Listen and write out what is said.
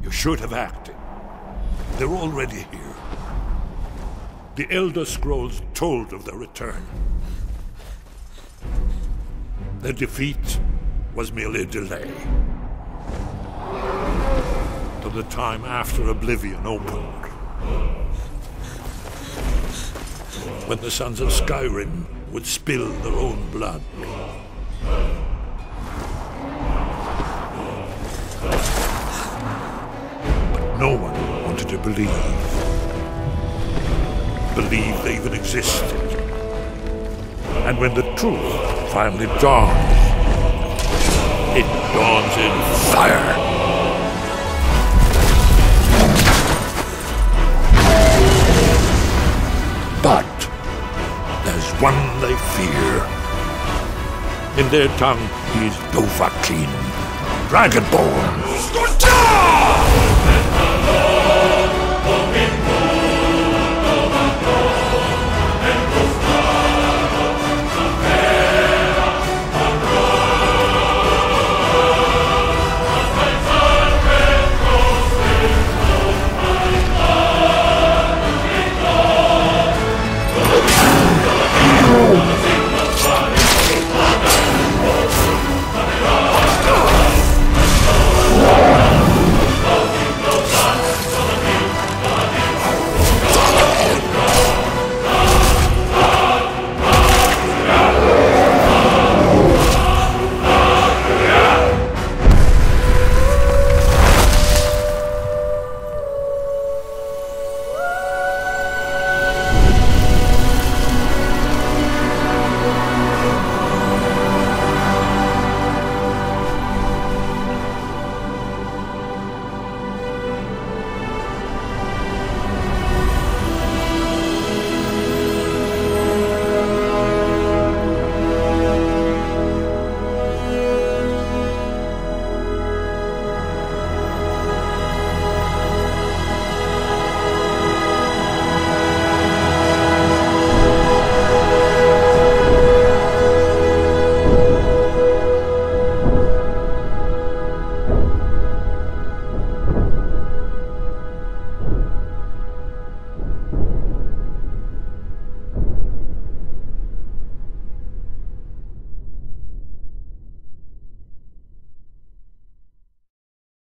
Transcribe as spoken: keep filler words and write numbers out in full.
You should have acted. They're already here. The Elder Scrolls told of their return. Their defeat was merely a delay. To the time after Oblivion opened. When the Sons of Skyrim would spill their own blood. But no one wanted to believe. Believe they even existed. And when the truth finally dawns, it dawns in fire. But there's one they fear. In their tongue, he's Dovahkiin, Dragonborn.